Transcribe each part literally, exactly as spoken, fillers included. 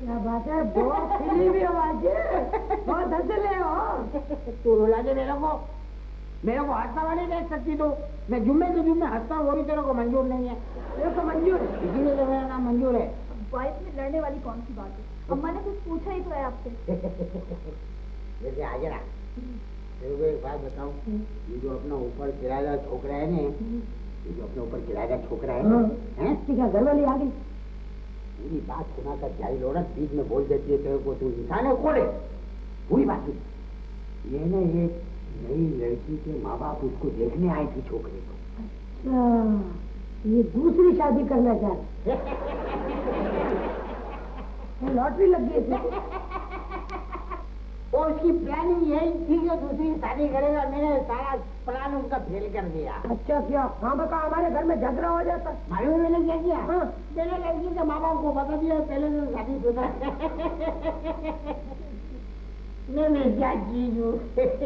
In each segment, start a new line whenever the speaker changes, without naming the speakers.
क्या बात है, बहुत खिली हुई आवाज है, बहुत हंसले हो।
तू रुला दे मेरे को, मेरे को हंसता वाली देख सकती तू। मैं जुम्मे के जुम्मे हंसता हूँ, वो भी तेरे को मंजूर नहीं है।
तेरे को मंजूर है,
इसीलिए तो मेरा नाम मंजूर है।
वाइफ में लड़ने वाली कौन सी बात है? अम्मा ने कुछ पूछा ही तो है आपसे।
जैसे आगे ना, तेरे को एक बात बताऊं, ये जो अपना ऊपर किराएदार छोकरा है ना, ये जो अपने ऊपर किराएदार छोकरा है, हैं?
क्या घर वाली आ गई?
पूरी बात सुनाकर जाई औरत बीच में बोल देती है तेरे को, तू इंसान है कोड़े, पूरी बात सुन। ये ना ये नई लड़की के माँ बाप उसको देखने आए थे छोकरे को।
अच्छा, ये दूसरी शादी करना चाह रहे, लॉटरी लग गई थी।
और उसकी प्लानिंग यही थी कि दूसरी शादी करेगा। मैंने सारा प्लान उसका फेल कर दिया।
अच्छा क्या? हाँ बका, हमारे घर में झगड़ा हो जाता।
मालूम मैंने क्या किया?
हाँ।
मैंने लड़की के माँ बाप को बता दिया पहले से शादी शुदा। मैंने क्या चीज हूँ।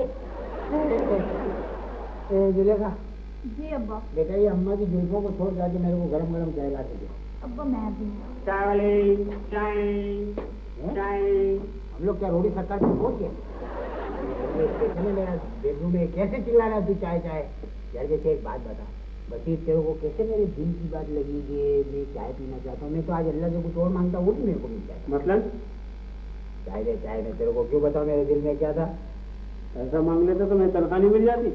जुलेखा।
जी अब्बा।
बेटा ये अम्मा की जुल्फों को छोड़ जाके मेरे को गरम गरम चाय ला के दो।
अब्बा मैं भी।
चाय वाली चाय चाय। हम लोग क्या रोटी सरकार में पहुंच गए? मेरा बेडरूम में कैसे चिल्ला रहा तू चाय चाय? यार जैसे एक बात बता, बसीर तेरे को कैसे मेरे दिल की बात लगी कि मैं चाय पीना चाहता हूँ। मैं तो आज अल्लाह से कुछ और मांगता, वो भी मेरे को मिल जाए।
मतलब
चाय दे चाय दे। तेरे को क्यों बताओ मेरे दिल में क्या था?
ऐसा मांग लेता तो मैं तनख्वाह नहीं मिल जाती।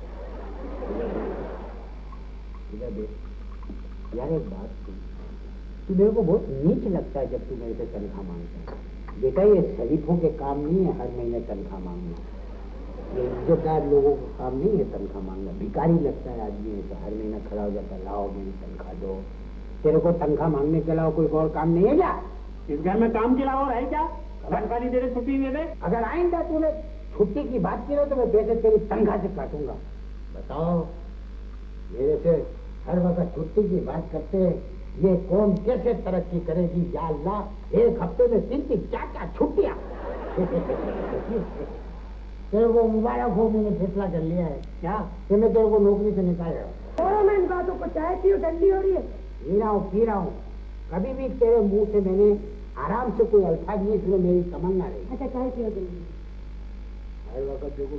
यार एक बात सुन, तू मेरे को बहुत नीच लगता है जब तू मेरे से तनख्वाह मांगता है। बेटा ये शरीफों के काम नहीं है हर महीने तनख्वाह मांगना, ये इज्जतदार लोगों का काम नहीं है तनख्वाह मांगना। भिखारी लगता है आदमी ऐसा, हर महीना खड़ा हो जाता है, लाओ मेरी तनख्वाह दो। तेरे को तनख्वाह मांगने के अलावा कोई और काम नहीं है क्या?
इस घर में काम के अलावा और है क्या? तनख्वाह नहीं दे रहे, छुट्टी दे दे।
अगर आइंदा तूने छुट्टी की बात की तो मैं पैसे तेरी तनख्वाह से काटूंगा। बताओ, मेरे से हर वक्त छुट्टी की बात करते हैं, ये कौम कैसे तरक्की करेगी? या अल्लाह, एक हफ्ते में तीन तीन चार चार छुट्टियां। तेरे को मुबारक हो, मैंने फैसला कर लिया है क्या कि मैं तेरे को नौकरी से निकाल रहा हूँ।
और मैं इन बातों को चाय पियो, ठंडी हो रही है।
पी रहा हूँ पी रहा हूँ कभी भी तेरे मुंह से मैंने आराम से कोई अल्फाज नहीं सुने, मेरी तमन्ना रही।
अच्छा चाय पियो जल्दी।
हर वक्त देखो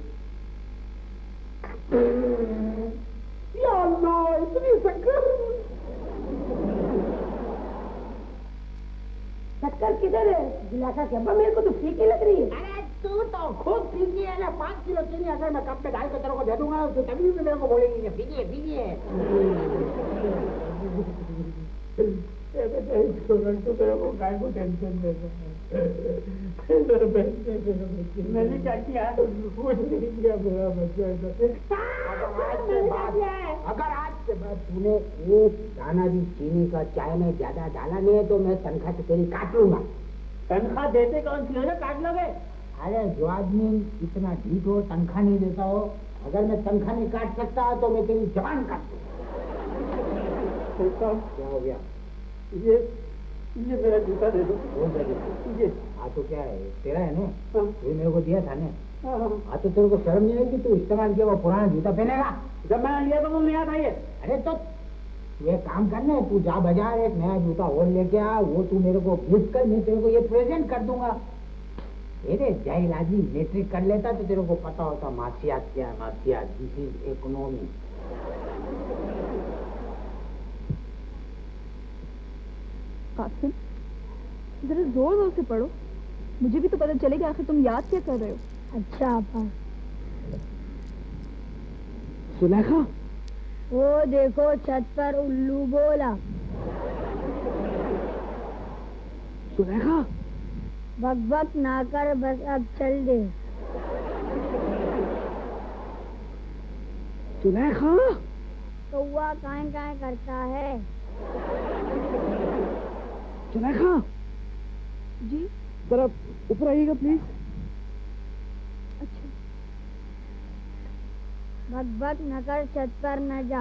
इतनी शक्कर शक्कर किधर है? दिलासा के अब्बा मेरे को तो फीकी लग रही है।
अरे तू तो खूब फीकी है ना। पाँच किलो चीनी अगर मैं कप में डाल के तेरे को दे दूंगा तो तभी भी मेरे को बोलेगी कि फीकी है फीकी है। तो तेरे को गाय को टेंशन दे
मैंने क्या किया?
कुछ नहीं किया मेरा बच्चा। अगर आज के बाद तूने एक दाना भी चीनी का चाय में ज्यादा डाला नहीं है तो मैं तनख्वाह से तेरी काट लूंगा।
तनख्वाह देते कौन सी हो ना, काट लोगे?
अरे जो आदमी इतना ढीठ हो, तनख्वाह नहीं देता हो, अगर मैं तनख्वाह नहीं काट सकता तो मैं तेरी जबान काट दूंगा। क्या हो गया?
ये ये मेरा जूता दे दो।
कौन सा जूता? ये हाँ तो क्या है, तेरा है ना? तू मेरे को दिया था ना? हाँ तो तेरे को शर्म नहीं आई कि तू इस्तेमाल किया वो पुराना जूता पहनेगा?
जब मैंने लिया तो तुम नया था ये।
अरे तो तू एक काम करना, तू जा बाजार एक नया जूता और लेके आ, वो तू मेरे को गिफ्ट कर, मैं तेरे को ये प्रेजेंट कर दूंगा। अरे जाहिल आदमी मैट्रिक कर लेता तो तेरे को पता होता मासियात क्या है। मासियात, दिस इज इकोनॉमी।
कासिम जरा जोर जोर से पढ़ो, मुझे भी तो पता चले कि आखिर तुम याद क्या कर रहे हो।
अच्छा आपा।
सुलेखा,
वो देखो छत पर उल्लू बोला।
सुलेखा,
बक बक ना कर, बस अब चल दे।
सुलेखा,
कौवा काए काए करता है।
सुलेखा
जी
जरा ऊपर आइएगा प्लीज।
अच्छा।
बक बक न कर, छत पर न जा।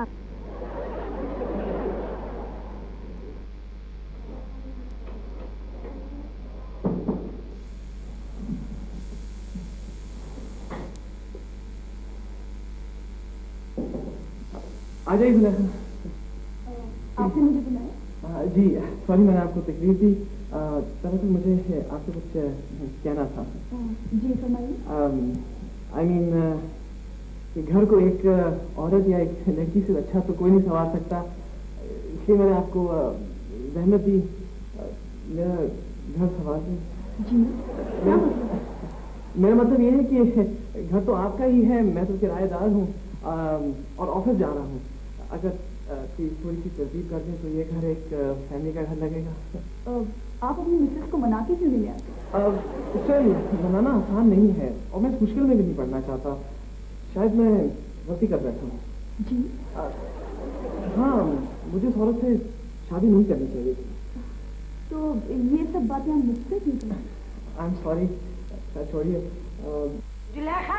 आ जाइए सुलेखा।
आपने मुझे बुलाया?
जी सॉरी, मैंने आपको तकलीफ दी।
दरअसल मुझे आपसे कुछ कहना था।
जी फरमाइए।
आई मीन घर को एक औरत या एक लड़की से अच्छा तो कोई नहीं संवार सकता, इसलिए मैंने आपको जहमत दी मेरा घर संवार दें।
जी क्या मतलब?
मेरा मतलब ये है कि घर तो आपका ही है, मैं तो किराएदार हूँ और ऑफिस जा रहा हूँ। अगर कोई थोड़ी सी तरतीब कर दें तो ये घर एक फैमिली का घर लगेगा।
आप अपनी मिसेस को मना के क्यों नहीं आते?
उसे मनाना आसान नहीं है और मैं इस मुश्किल में भी नहीं पड़ना चाहता। शायद मैं गलती कर बैठा हूँ।
जी
आ, हाँ, मुझे इस औरत से शादी नहीं करनी चाहिए थी।
तो ये सब बातें हम मुझसे क्यों करें?
आई एम सॉरी, छोड़िए।
जुलेखा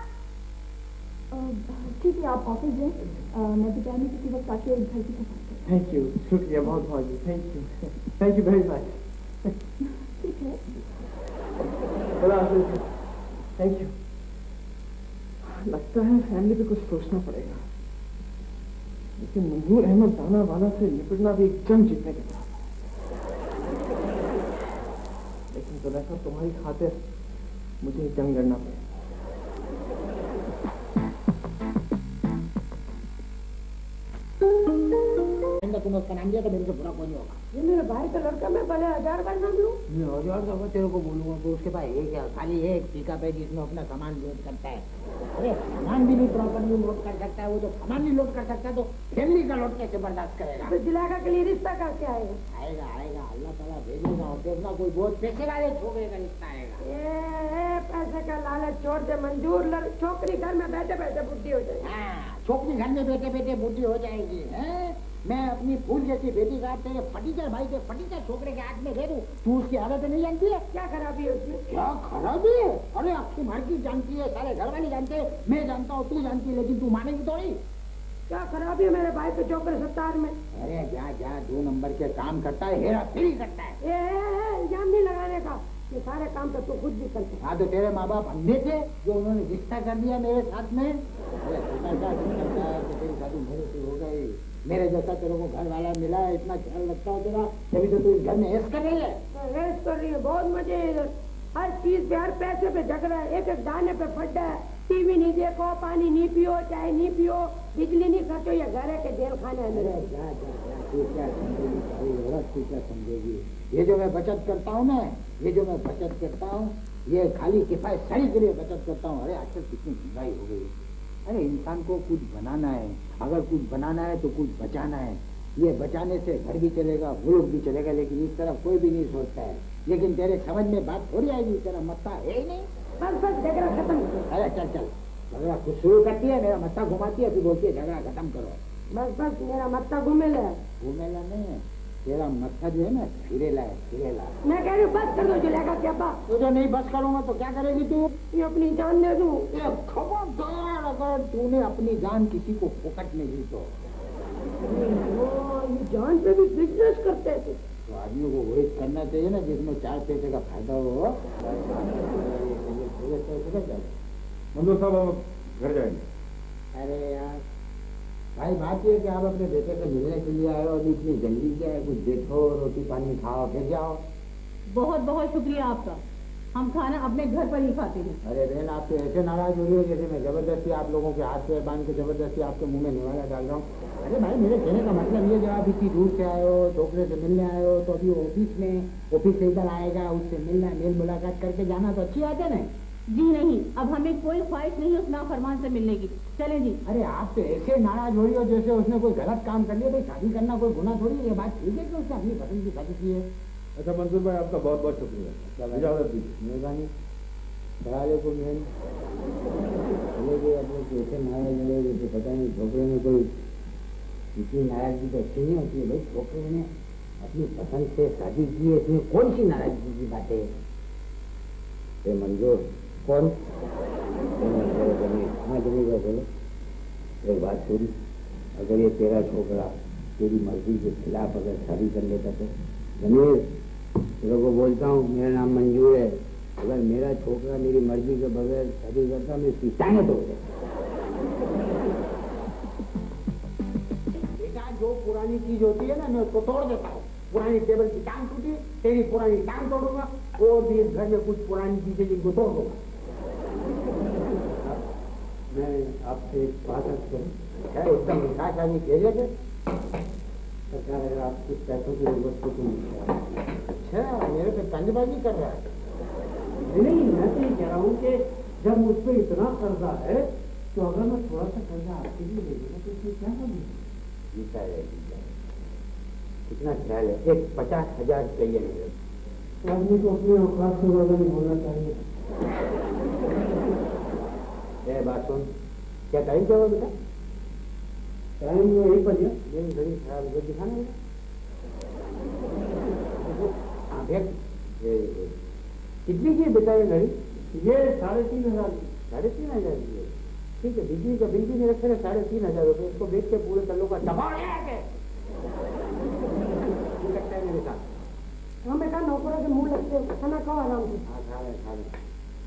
ठीक है, आप ऑफिस जाएं, मैं दोपहर में किसी वक्त आके घर की सफाई करूँ।
थैंक यू, शुक्रिया बहुत बहुत जी, thank you thank you very much.
ठीक है,
थैंक यू। लगता है फैमिली पे कुछ सोचना पड़ेगा, लेकिन मंजूर अहमद दाना वाला से निपटना भी एक जंग जीतने के बाद। लेकिन जुलेखा तुम्हारी खातिर मुझे जंग लड़ना पड़ेगा।
तुमने उसका नाम दिया तो मेरे से बुरा कोई नहीं होगा।
ये मेरे भाई का लड़का, मैं भले हजार बार नाम लूं।
मैं हजार दफा तेरे को बोलूंगा तो उसके पास एक है, खाली एक पिकअप है जिसमें अपना सामान लोड करता है। अरे सामान भी नहीं प्रॉपरली लोड कर सकता है, वो तो सामान नहीं लोड कर सकता तो फैमिली का लोड कैसे बर्दाश्त करेगा?
तो जुलेखा के लिए रिश्ता कैसे आएगा?
आएगा आएगा, अल्लाह ताला भेजेगा और देखना कोई बहुत पैसे वाले छोकरे का रिश्ता आएगा।
ए, पैसे का लालच छोड़ दे मंजूर, छोकरी घर में बैठे बैठे बुद्धि हो जाएगी।
हाँ, छोकरी घर में बैठे बैठे बुद्धि हो जाएगी है? मैं अपनी फूल जैसी बेटी का तेरे फटीचर भाई के फटीचर छोकरे के हाथ में दे दूं, तू उसकी हालत नहीं जानती है?
क्या खराबी है उसमें?
क्या खराबी है? अरे आपकी मार्केट जानती है, सारे घर वाले जानते हैं, मैं जानता हूँ, तू जानती है, लेकिन तू मानेगी तो नहीं।
क्या खराबी है मेरे भाई के छोकरे सत्तार में?
अरे जा जा, दो नंबर के काम करता है, हेरा फेरी करता है।
ए, ए, ए, इल्जाम नहीं लगाने का, ये सारे काम तो तू खुद भी करते।
हाँ तो तेरे माँ बाप अंधे थे जो उन्होंने रिश्ता कर दिया मेरे साथ में। अरे करता है तो तेरी शादी मेरे से हो गई, मेरे जैसा तेरे को घर वाला मिला, इतना ख्याल रखता हो तेरा, तभी तो तू इस घर में ऐश कर रही है।
ऐश कर रही है, बहुत मजे है इधर, हर चीज पे, हर पैसे पे झगड़ा है, एक एक दाने पे फड्डा है। टीवी नहीं देखो, पानी नहीं पियो, चाय नहीं पियो, बिजली नहीं खर्चो, ये घर है के जेल खाना है मेरे।
जा जा, तू क्या समझेगी सारी औरत, तू क्या समझेगी? ये जो मैं बचत करता हूँ ना, ये जो मैं बचत करता हूँ, ये खाली किफायत सारी के लिए बचत करता हूँ। अरे आजकल कितनी महंगाई हो गई। अरे इंसान को कुछ बनाना है, अगर कुछ बनाना है तो कुछ बचाना है। ये बचाने से घर भी चलेगा, मुल्क भी चलेगा, लेकिन इस तरफ कोई भी नहीं सोचता है। लेकिन तेरे समझ में बात थोड़ी आएगी, तेरा मत्ता है ही नहीं।
बस बस झगड़ा खत्म।
अरे चल चल, झगड़ा कुछ शुरू करती है, मेरा मत्था घुमाती है, फिर बोलती है झगड़ा खत्म करो।
बस बस मेरा मत्ता घूमेला है।
घूमेला नहीं है, तेरा मत्था जो है ना फिरेला है, फिरेला।
मैं कह रही हूँ बस कर दो जुलेखा के अब्बा।
तू जो नहीं बस करूंगा तो क्या करेगी तू?
ये अपनी जान दे दूँ।
खबरदार, अगर तूने अपनी जान किसी को फोकट में दी तो
ये जान पे भी बिजनेस करते थे।
तो आदमी को वही करना चाहिए ना जिसमें चार पैसे का फायदा हो।
मंजूर साहब आप घर जाएंगे?
अरे यार भाई, बात ये कि आप अपने बेटे से मिलने के लिए आए और इतनी जल्दी क्या है? कुछ देखो, रोटी पानी खाओ, फिर जाओ।
बहुत बहुत शुक्रिया आपका, हम खाना अपने घर पर ही खाते हैं।
अरे बहन, आप तो ऐसे नाराज हो रही हो जैसे मैं जबरदस्ती आप लोगों के हाथ पे बांध के जबरदस्ती आपके मुंह में निवाला डाल रहा हूँ। अरे भाई, मेरे कहने का मतलब ये, जब आप इतनी दूर से आए हो, छोकरे से मिलने आए हो, तो अभी ऑफिस में ऑफिस से इधर आएगा, उससे मिलना, मेल मुलाकात करके जाना तो अच्छी बात है ना?
जी नहीं, अब हमें कोई ख्वाहिश नहीं उस नाफरमान से मिलने की। चलें जी।
अरे आप तो ऐसे नाराज हो रही हो जैसे उसने कोई गलत काम कर लिया। भाई शादी करना कोई गुनाह थोड़ी है। ये बात ठीक है कि उसने अपनी पसंद की शादी की है।
अच्छा मंजूर भाई, आपका बहुत बहुत शुक्रिया, इजाजत दीजिए।
मेहरबानी। बड़ाले को मेहन कैसे नाराज हो रहे तो पता नहीं, छोकरे में कोई इतनी नाराजगी तो अच्छी नहीं होती है। भाई छोकरे ने अपनी पसंद से शादी की है, इसमें कौन सी नाराजगी की बात है? मंजूर कौन? हाँ जमीगा बोलो। एक बात सुन, अगर ये तेरा छोकरा तेरी मर्जी के खिलाफ अगर शादी कर लेता तो जमीर, तेरे को बोलता हूँ, मेरा नाम मंजूर है, अगर मेरा छोकरा मेरी मर्जी के बगैर शादी करता मैं इसकी टांगें तोड़ देता। बेटा, जो पुरानी चीज होती है ना, मैं उसको तोड़ देता हूँ। पुरानी टेबल की टांग टूटी, तेरी पुरानी टांग तोड़ूंगा, और भी इस घर में कुछ पुरानी चीजें जिनको तोड़ दूंगा। मैं आपसे एक बात अर्ज करूं, है एकदम विकास आदमी खैरियत है? सरकार अगर आप कुछ पैसों की जरूरत को तुम अच्छा मेरे पे तंजबाजी कर रहा है।
नहीं, मैं तो ये कह रहा हूँ कि जब मुझ पर इतना कर्जा है तो अगर मैं थोड़ा सा कर्जा आपके लिए ले लूँगा तो इसमें क्या होगी?
जीता है, जीता है। कितना ख्याल है? एक पचास हजार चाहिए मेरे।
आदमी को अपने औकात से ज्यादा नहीं बोलना चाहिए।
ए बात सुन, क्या टाइम क्या हुआ बेटा?
टाइम एक बजे।
मेरी घड़ी खराब है, दिखाना बेटा। हाँ देख, कितनी की बेटा ये घड़ी?
ये साढ़े तीन हजार की।
साढ़े तीन हजार की है, ठीक है। बिजली का बिल भी नहीं रखे साढ़े तीन हजार रुपये, इसको बेच के पूरे तल्लों का दबाव लगता है मेरे साथ।
हमें कहा नौकरों के मुंह लगते हो, खाना खाओ आराम से।
हाँ खा रहे खा रहे।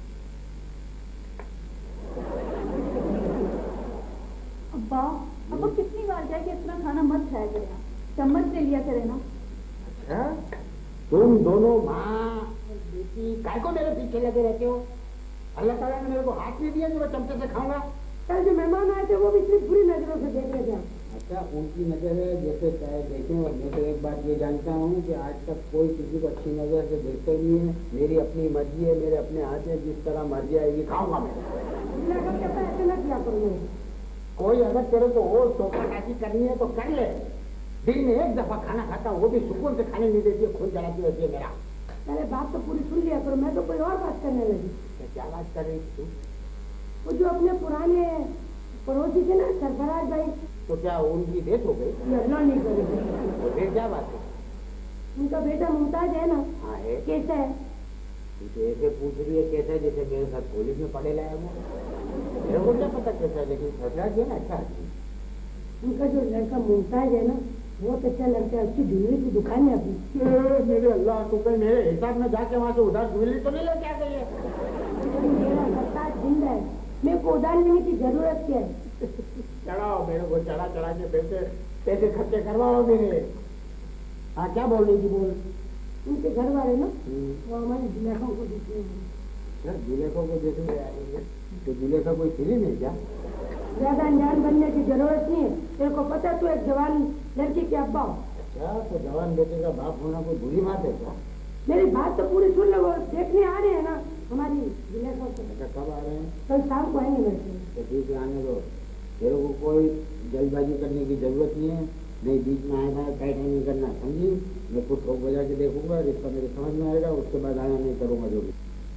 अब्बा अब्बा कितनी बार जाए कि इतना खाना मत खाया करें आप, चम्मच से लिया करें ना।
अच्छा, तुम दोनों माँ बेटी काय को मेरे पीछे लगे रहते हो? अल्लाह ताला ने मेरे को हाथ नहीं दिया जो मैं चमचे से खाऊंगा।
कल जो मेहमान आए थे वो भी इतनी बुरी नजरों से देख रहे थे।
अच्छा, उनकी नजर है जैसे चाहे देखें, और मैं तो एक बात ये जानता हूँ कि आज तक कोई किसी को अच्छी नजर से देखता ही नहीं है। मेरी अपनी मर्जी है, मेरे अपने हाथ है, जिस तरह मर्जी आएगी खाऊंगा मैं।
ऐसे न किया करो।
कोई अगर तेरे को और चौपाटाची करनी है तो कर ले। दिन में एक दफा खाना खाता हूँ, वो भी सुकून से खाने नहीं देती है, खून जलाती रहती है मेरा।
पहले बात तो पूरी सुन लिया करो, मैं तो कोई और बात करने लगी।
क्या बात कर रही थी?
वो जो अपने पुराने पड़ोसी थे ना सरफराज भाई,
तो क्या उनकी डेथ हो गई?
अल्लाह नहीं करे।
तो फिर क्या बात है?
उनका बेटा मुमताज है ना?
हाँ है।
कैसा है?
तो ऐसे पूछ रही है कैसा है, जैसे मेरे साथ कॉलेज में पढ़े लाया वो। मेरे को क्या पता कैसा है, लेकिन सरफराज है ना अच्छा आदमी।
उनका जो लड़का मुमताज है ना, बहुत अच्छा लगता है। उसकी ज्वेलरी की दुकान है अपनी।
मेरे अल्लाह, तो कहीं मेरे हिसाब में जाके वहाँ से उधार ज्वेलरी तो नहीं लेके आ गई है?
मेरा सरताज जिंदा है, मेरे को उधार लेने की जरूरत क्या है?
चढ़ाओ मेरे को, चढ़ा चढ़ा के पैसे पैसे खर्चे करवाओ मेरे। हाँ क्या बोल रही थी? बोल।
उनके घर वाले ना वो हमारी जुलेखों को देते हैं।
सर जुलेखों को देते तो जुलेखा कोई फिल्म है क्या?
ज्यादा अनजान बनने की जरूरत नहीं है। तेरे को पता है तू एक जवान लड़की के अब्बा हो।
अच्छा, तो जवान बेटे का बाप होना कोई बुरी बात है क्या?
मेरी बात तो पूरी सुन लो, वो देखने आ रहे हैं ना हमारी जुलेखा को।
अच्छा, कब आ रहे हैं?
कल शाम को आएंगे मेरे से।
तो ठीक है, आने दो। तेरे को कोई जल्दबाजी करने की जरूरत नहीं है, नहीं बीच में आएगा टाइट नहीं करना, समझी? मैं कुछ ठोक बजा के देखूंगा, इसका मेरे समझ में आएगा, उसके बाद आया नहीं करूंगा जो भी।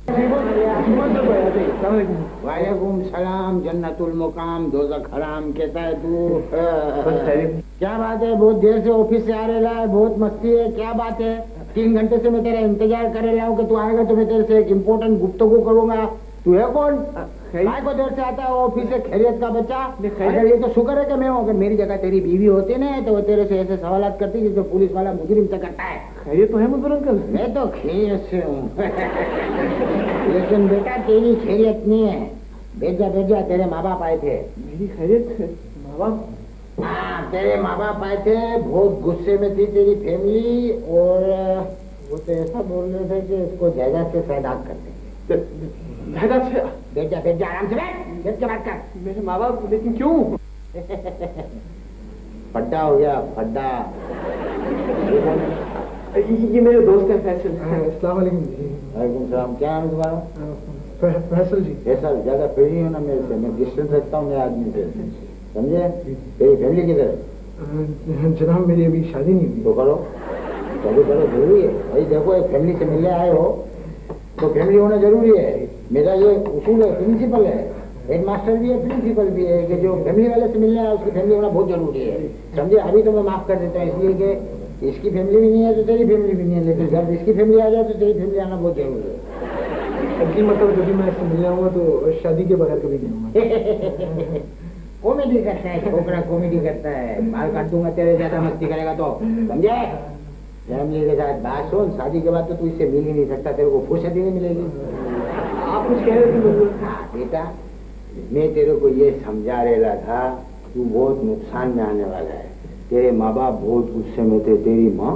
वालेकुम सलाम, जन्नतुल मुकाम दोज़ख हराम। कैसा है तू? क्या बात है, बहुत देर से ऑफिस से आ रहा है, बहुत मस्ती है, क्या बात है? तीन घंटे से मैं तेरा इंतजार कर रहा हूँ कि तू आएगा तो मैं तेरे से एक इम्पोर्टेंट गुफ्तगू करूंगा। तू है कौन? काय को देर से आता है ऑफिस से? खैरियत का बच्चा? अगर ये तो शुक्र है कि मैं हूँ, अगर मेरी जगह तेरी बीवी होती ना तो वो तेरे से ऐसे सवाल करती जैसे पुलिस वाला मुजरिम से करता है।
खैरियत तो है मुझे अंकल? मैं
तो खैरियत से हूँ लेकिन बेटा तेरी खैरियत नहीं है। भेजा भेजा तेरे माँ बाप आए थे।
मेरी खैरियत? माँ बाप?
हाँ, तेरे माँ बाप आए थे, बहुत गुस्से में थी तेरी फैमिली, और वो तो ऐसा बोल रहे थे कि इसको जायदाद से सैदात कर देंगे।
जायदाद से?
भेजा भेजा, आराम से बैठ, बैठ के बात कर।
मेरे माँ बाप? लेकिन क्यों?
फड्डा हो गया, फड्डा।
ये मेरे दोस्त हैं फैसल। अस्सलाम वालेकुम जी।
वालेकुम सलाम। क्या नाम है तुम्हारा?
फैसल जी।
फैसल, ज्यादा फ्री हो ना मेरे से, मैं डिस्टेंस रखता हूँ मेरे आदमी से, समझे? तेरी फैमिली किधर है?
जनाब मेरी अभी शादी नहीं हुई।
तो करो, चलो करो, जरूरी है भाई। देखो एक फैमिली से मिलने आए हो तो फैमिली होना जरूरी है। मेरा ये उसूल है, प्रिंसिपल है, हेड मास्टर भी है, प्रिंसिपल भी है कि जो फैमिली वाले से मिलने आए उसकी फैमिली होना बहुत जरूरी है, समझे? अभी तो मैं माफ कर देता हूँ, इसलिए कि इसकी फैमिली भी नहीं है तो तेरी फैमिली भी नहीं है, लेकिन जब इसकी फैमिली आ जाए तो तेरी फैमिली आना बहुत जरूरी है।
जी मतलब कभी मैं इससे मिलने आऊंगा तो शादी के बगैर कभी नहीं आऊंगा।
कॉमेडी करता है छोकरा, कॉमेडी करता है। माल काट दूंगा तेरे, ज्यादा मस्ती करेगा तो, समझे? फैमिली के साथ बात सुन, शादी के बाद तो तू इससे मिल ही नहीं सकता, तेरे को फुर्सत ही नहीं मिलेगी।
आप कुछ कह रहे थे?
हाँ बेटा, मैं तेरे को ये समझा रहा था, तू बहुत नुकसान में आने वाला है। तेरे माँ बाप बहुत गुस्से में थे। तेरी माँ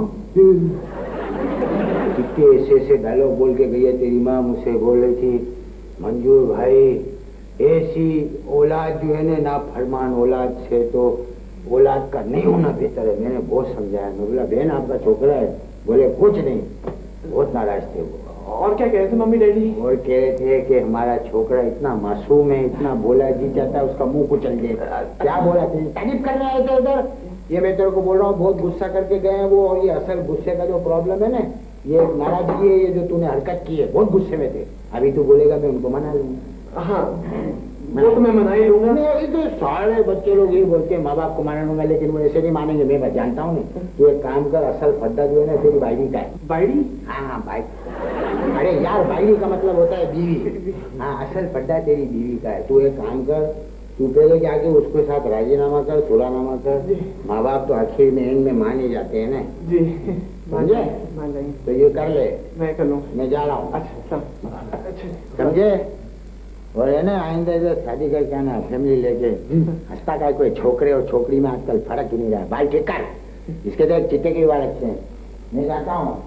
कितने ऐसे ऐसे डायलॉग बोल के गई है। तेरी माँ मुझसे बोल रही थी, मंजूर भाई ऐसी औलाद जो है ना ना फरमान औलाद से तो औलाद का नहीं होना बेहतर है। मैंने बहुत समझाया। मैं बोला बहन आपका छोकरा है। बोले कुछ नहीं, बहुत नाराज थे वो।
और क्या कह रहे थे मम्मी डैडी?
और कह रहे थे कि हमारा छोकरा इतना मासूम है, इतना बोला जी चाहता है उसका मुंह कुचल दे। क्या बोला थे? तारीफ कर रहे थे उधर। ये मैं तेरे को बोल रहा हूँ बहुत गुस्सा करके गए हैं वो। और ये असल गुस्से का जो प्रॉब्लम है ना, ये नाराजगी है, ये जो तूने हरकत की है, बहुत गुस्से में थे। अभी तू बोलेगा मैं उनको मना लूंगा।
हाँ वो तो मैं मना ही लूंगा।
मैं तो सारे बच्चे लोग ये बोलते हैं माँ बाप को माना लूंगा, लेकिन वो ऐसे नहीं मानेंगे। मैं जानता हूँ नहीं। तू एक काम कर, असल फड्डा जो है ना तेरी बाइडी का है।
बाइडी?
हाँ हाँ बाइडी। अरे यार बाइडी का मतलब होता है बीवी। हाँ असल फड्डा तेरी बीवी का है। तू एक काम कर, तू पहले जाके उसके साथ राजीनामा कर, सुरानामा कर। माँ बाप तो आखिर में एंड में मान ही जाते हैं ना
जी।
समझे?
मान लेंगे।
तो ये कर ले।
मैं कर लूँ।
मैं जा रहा हूँ।
अच्छा अच्छा
समझे? और है ना आइंदा इधर शादी करके आना फैमिली लेके। हंसता का कोई छोकरे और छोकरी में आजकल फर्क ही नहीं रहा। बाल ठीक कर, इसके तो चिट्टे के बाल अच्छे हैं। मैं जाता हूँ।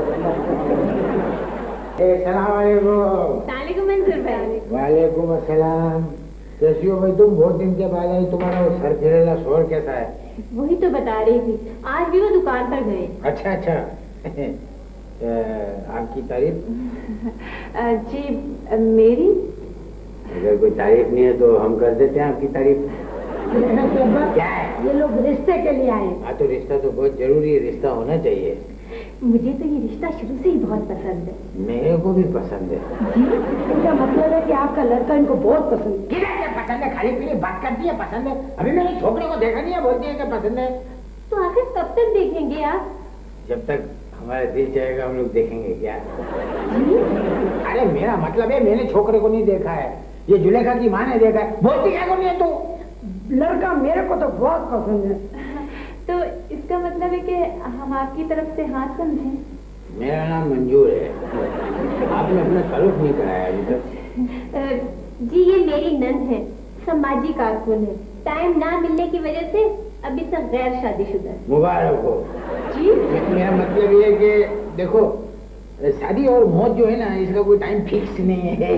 सलाम वालेकुम
मंजूर भाई।
वालेकुम अस्सलाम। कैसी हो भाई तुम? बहुत दिन के बाद आई। तुम्हारा वो सर फिरेला शोर कैसा है?
वही तो बता रही थी, आज भी वो दुकान पर गए।
अच्छा अच्छा। आपकी तारीफ?
जी मेरी?
अगर कोई तारीफ नहीं है तो हम कर देते हैं आपकी तारीफ। क्या है?
ये लोग रिश्ते के लिए आए।
हाँ तो रिश्ता तो बहुत जरूरी है, रिश्ता होना चाहिए।
मुझे तो ये रिश्ता शुरू से ही बहुत पसंद है।
मेरे को भी पसंद है।
इनका मतलब है कि आपका लड़का इनको बहुत पसंद है।
किधर पसंद है? खाली पीली बात करती है पसंद है। अभी मैंने छोकरे को देखा नहीं है, बोलती है कि पसंद है।
तो आखिर कब तक देखेंगे आप?
जब तक हमारा दिल चाहेगा हम लोग देखेंगे। क्या? अरे मेरा मतलब है मैंने छोकरे को नहीं देखा है, ये जुलेखा की माँ ने देखा है। बोलती क्या को नहीं है तू?
लड़का मेरे को तो बहुत पसंद है।
तो इसका मतलब है कि हम आपकी तरफ से हाथ समझें?
मेरा नाम मंजूर है। आपने अपना ताल्लुक नहीं कराया अभी तक।
जी ये मेरी नंद है, समाजी कारकुन है। टाइम ना मिलने की वजह से अभी तक गैर शादीशुदा है।
मुबारक हो
जी।
मेरा मतलब ये है कि देखो शादी और मौत जो है ना इसका कोई टाइम फिक्स नहीं है।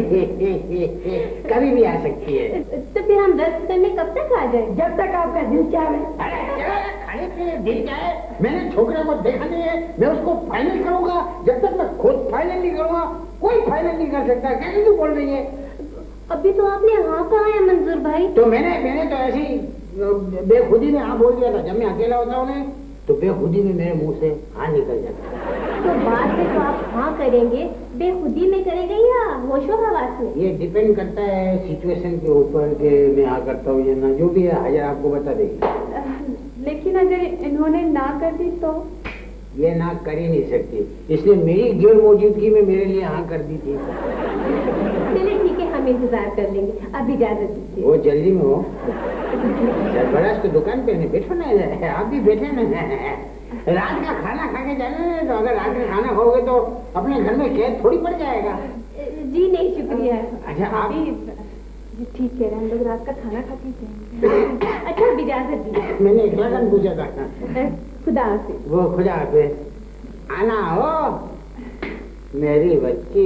कभी भी आ सकती है।
तो फिर हम रद्द करने कब तक आ जाए?
जब तक आपका दिल चाहे।
अरे खाने पीने दिल चाहे। मैंने छोकरे को देखा नहीं है, मैं उसको फाइनल करूंगा। जब तक मैं खुद फाइनल नहीं करूंगा कोई फाइनल नहीं कर सकता। कैसे तू बोल रही है?
अभी तो आपने हाँ कहा है मंजूर भाई।
तो मैंने मैंने तो ऐसी बेखुदी में हाँ बोल दिया था। जब मैं अकेला होता हूँ ना तो बेखुदी में मेरे मुंह से हाँ निकल जाता है।
तो बाद में तो आप हाँ करेंगे, बेखुदी में करेंगे या होशो हवास में?
ये डिपेंड करता है सिचुएशन के ऊपर कि मैं हाँ करता हूँ या ना। जो भी है हाजिर आपको बता देगी।
लेकिन अगर इन्होंने ना कर दी तो?
ये ना कर ही नहीं सकती, इसलिए मेरी गैर मौजूदगी में मेरे लिए हाँ कर दी थी।
चलिए ठीक है, हम इंतजार कर लेंगे। अब इजाजत दीजिए।
वो जल्दी में हो। सरबराज की दुकान पे नहीं बैठो ना, आप भी बैठे ना। रात का खाना खा के जाना। तो अगर रात का खाना खाओगे तो अपने घर में कैद थोड़ी पड़ जाएगा।
जी नहीं शुक्रिया।
अच्छा आप
ठीक कह रहे हैं, हम लोग रात का खाना खा के जाएंगे। अच्छा अब इजाजत दीजिए।
मैंने एक लगन पूछा था।
खुदा हाफिज।
वो खुदा हाफिज। आना हो मेरी बच्ची।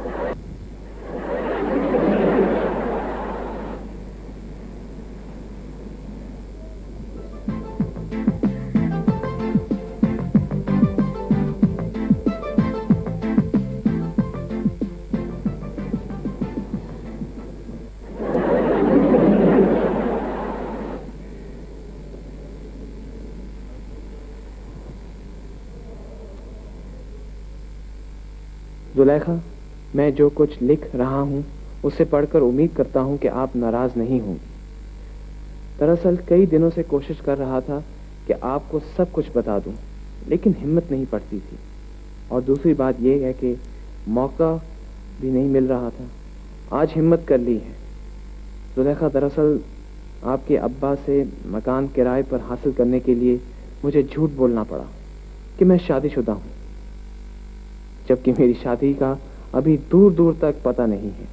जुलेखा, मैं जो कुछ लिख रहा हूँ उसे पढ़कर उम्मीद करता हूँ कि आप नाराज नहीं होंगी। दरअसल कई दिनों से कोशिश कर रहा था कि आपको सब कुछ बता दूं, लेकिन हिम्मत नहीं पड़ती थी। और दूसरी बात यह है कि मौका भी नहीं मिल रहा था। आज हिम्मत कर ली है। जुलेखा, दरअसल आपके अब्बा से मकान किराए पर हासिल करने के लिए मुझे झूठ बोलना पड़ा कि मैं शादीशुदा हूँ, जबकि मेरी शादी का अभी दूर दूर तक पता नहीं है।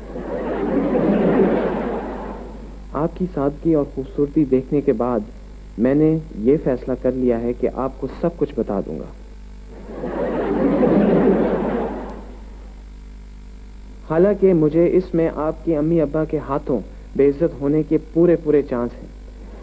आपकी सादगी और खूबसूरती देखने के बाद मैंने ये फैसला कर लिया है कि आपको सब कुछ बता दूंगा। हालांकि मुझे इसमें आपकी अम्मी अब्बा के हाथों बेइज्जत होने के पूरे पूरे चांस हैं,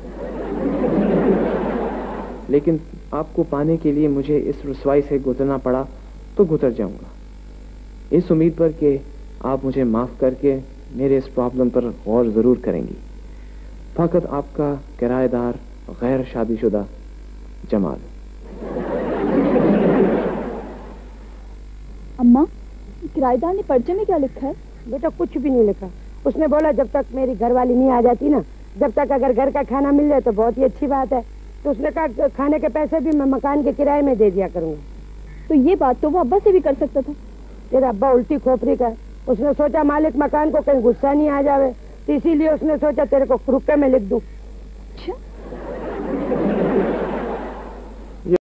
लेकिन आपको पाने के लिए मुझे इस रुसवाई से गुजरना पड़ा तो गुजर जाऊंगा, इस उम्मीद पर कि आप मुझे माफ करके मेरे इस प्रॉब्लम पर गौर जरूर करेंगी। फकत आपका किराएदार गैर शादीशुदा जमाल।
अम्मा, किराएदार ने पर्चे में क्या लिखा है?
बेटा कुछ भी नहीं लिखा। उसने बोला जब तक मेरी घरवाली नहीं आ जाती ना, जब तक अगर घर का खाना मिल जाए तो बहुत ही अच्छी बात है। तो उसने कहा खाने के पैसे भी मैं मकान के किराए में दे दिया करूंगा।
तो ये बात तो वो अब्बा से भी कर सकता था।
तेरा अब्बा उल्टी खोपड़ी का, उसने सोचा मालिक मकान को कहीं गुस्सा नहीं आ जावे, तो इसीलिए उसने सोचा तेरे को रुपए में लिख दूं।